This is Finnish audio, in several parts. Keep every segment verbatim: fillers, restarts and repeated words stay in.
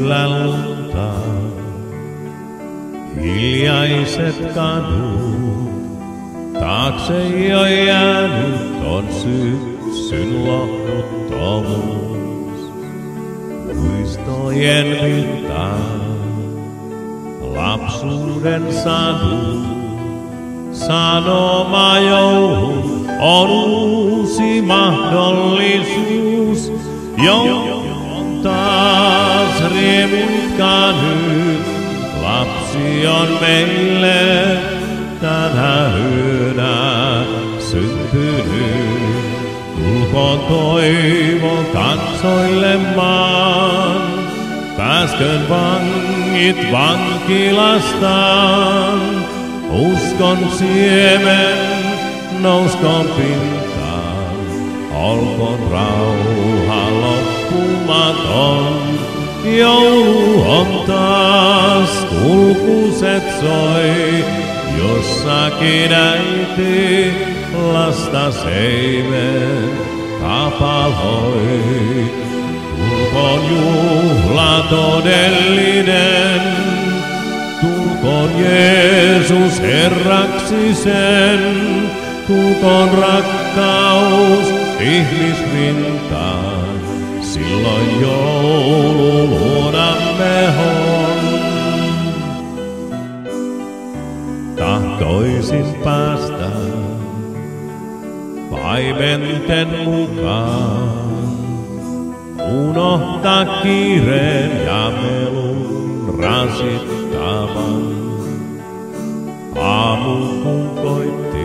yllä lunta. Hiljaiset kadut, taakse jo jäänyt on syksyn lohduttomuus. Muistojen pintaan, lapsuuden sadut, sanoma joulun on uusi mahdollisuus. Joulu on taas riemuitka nyt, lapsi on meille tänä yönä syntynyt. Tulkoon toivo kansoille maan, pääskön vangit vankilastaan. Uskon siemen nouskoon pintaan, olkoon rauha loppumaton. Joulu on taas, kulkuset soi, jossakin äiti lasta seimen kapaloi. Tulkoon juhla todellinen, tulkoon Jeesus Herraksi sen, tulkoon rakkaus ihmisrintaan, silloin joulu luonamme on. Tahtoisin päästä paimenten mukaan, unohtaa kiireen ja melun rasittavan. Aamu kun koitti,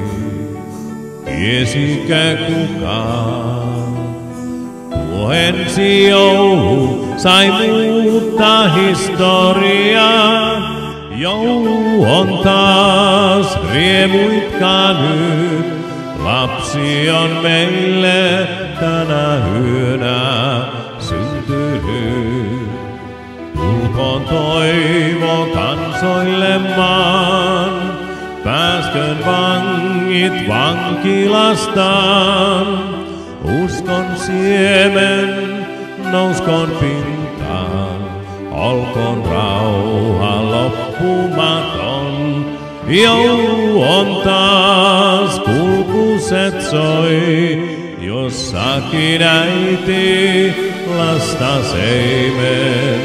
tiesikö kukaan? Tuo ensi joulu sai muuttaa historiaa. Joulu on taas riemuitka nyt, lapsi on meille tänä yönä syntynyt. Tulkoon toivo kansoille maan, pääskön vangit vankilastaan. Uskon siemen nouskoon pintaan, olkoon rauha loppumaton. Joulu on taas, kulkuset soi, jossakin äiti lasta seimen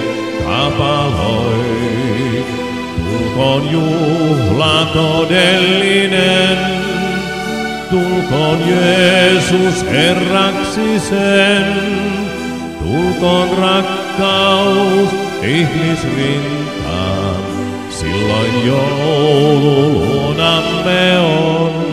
kapaloi. Tulkoon juhla todellinen, tulkoon Jeesus Herraksi sen, tulkoon rakkaus ihmisrintaan, silloin joulu luonamme on.